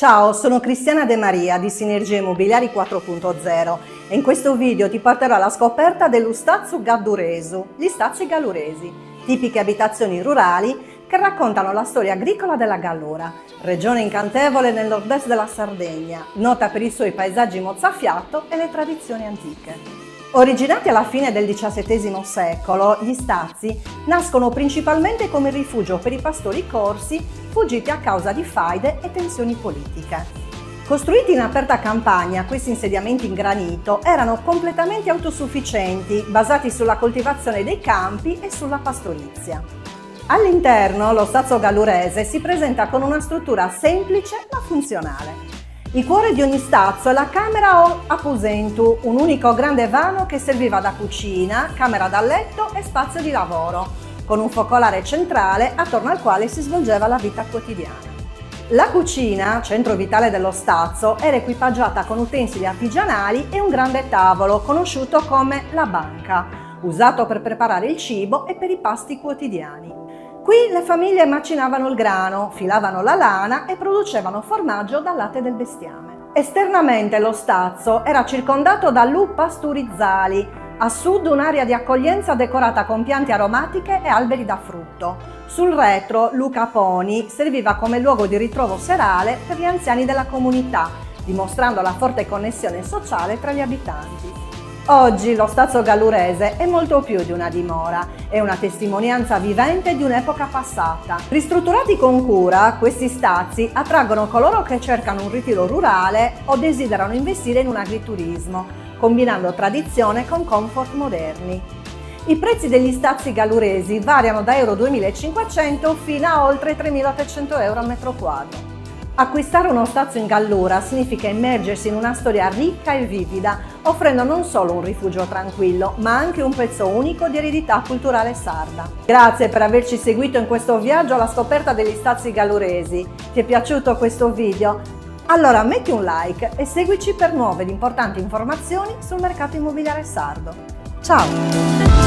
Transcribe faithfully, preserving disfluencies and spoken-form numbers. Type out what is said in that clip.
Ciao, sono Cristiana De Maria di Sinergie Immobiliari quattro punto zero e in questo video ti porterò alla scoperta dello Stazzo Gadduresu, gli Stazzi Galluresi, tipiche abitazioni rurali che raccontano la storia agricola della Gallura, regione incantevole nel nord-est della Sardegna, nota per i suoi paesaggi mozzafiato e le tradizioni antiche. Originati alla fine del diciassettesimo secolo, gli Stazzi nascono principalmente come rifugio per i pastori corsi fuggiti a causa di faide e tensioni politiche. Costruiti in aperta campagna, questi insediamenti in granito erano completamente autosufficienti, basati sulla coltivazione dei campi e sulla pastorizia. All'interno, lo Stazzo Gallurese si presenta con una struttura semplice ma funzionale. Il cuore di ogni stazzo è la camera o aposentu, un unico grande vano che serviva da cucina, camera da letto e spazio di lavoro, con un focolare centrale attorno al quale si svolgeva la vita quotidiana. La cucina, centro vitale dello stazzo, era equipaggiata con utensili artigianali e un grande tavolo, conosciuto come la banca, usato per preparare il cibo e per i pasti quotidiani. Qui le famiglie macinavano il grano, filavano la lana e producevano formaggio dal latte del bestiame. Esternamente lo stazzo era circondato da lu pasturizzali, a sud un'area di accoglienza decorata con piante aromatiche e alberi da frutto. Sul retro lu caponi serviva come luogo di ritrovo serale per gli anziani della comunità, dimostrando la forte connessione sociale tra gli abitanti. Oggi lo Stazzo Gallurese è molto più di una dimora, è una testimonianza vivente di un'epoca passata. Ristrutturati con cura, questi stazzi attraggono coloro che cercano un ritiro rurale o desiderano investire in un agriturismo, combinando tradizione con comfort moderni. I prezzi degli stazzi galluresi variano da euro duemilacinquecento fino a oltre tremilaottocento euro a metro quadro. Acquistare uno stazzo in Gallura significa immergersi in una storia ricca e vivida, offrendo non solo un rifugio tranquillo, ma anche un pezzo unico di eredità culturale sarda. Grazie per averci seguito in questo viaggio alla scoperta degli Stazzi Galluresi. Ti è piaciuto questo video? Allora metti un like e seguici per nuove ed importanti informazioni sul mercato immobiliare sardo. Ciao!